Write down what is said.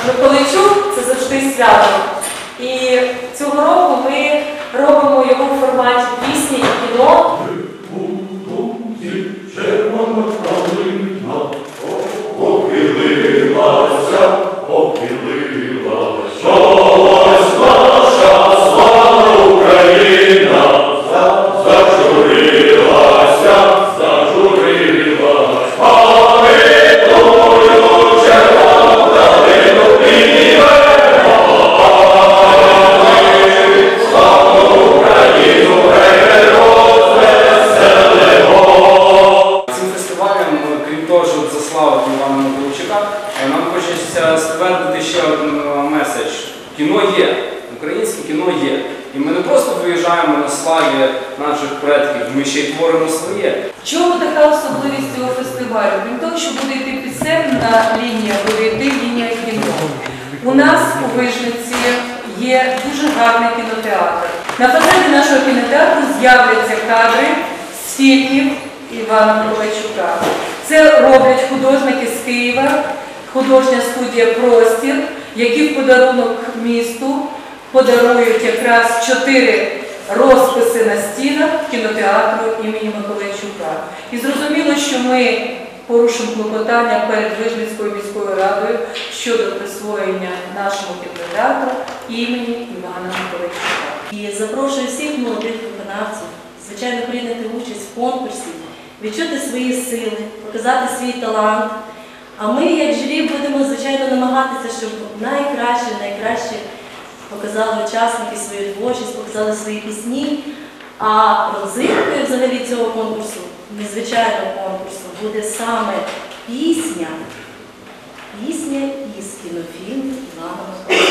Миколайчук – це завжди свято. І цього року ми робимо його в форматі пісні і кіно. Нам хочеться ствердити ще один меседж. Кіно є, українське кіно є. І ми не просто виїжджаємо на славі наших предків, ми ще й творимо своє. Чому така особливість цього фестивалю? Крім того, що буде йти пісенна лінія, буде йти лінія кіно. У нас у Вижниці є дуже гарний кінотеатр. На фасаді нашого кінотеатру з'являться кадри з фільмів Івана Миколайчука. Це роблять художники з Києва, художня студія «Простір», які в подарунок місту подарують якраз 4 розписи на стінах кінотеатру імені Миколайчука. І зрозуміло, що ми порушимо клопотання перед Вижницькою міською радою щодо присвоєння нашому кінотеатру імені Івана Миколайчука. І запрошую всіх молодих виконавців, звичайно, прийняти участь в конкурсі, відчути свої сили, показати свій талант. А ми, як журі, будемо, звичайно, намагатися, щоб найкраще показали учасники свою творчість, показали свої пісні. А родзинкою взагалі цього конкурсу, незвичайного конкурсу, буде саме пісня із кінофільму Івана Миколайчука.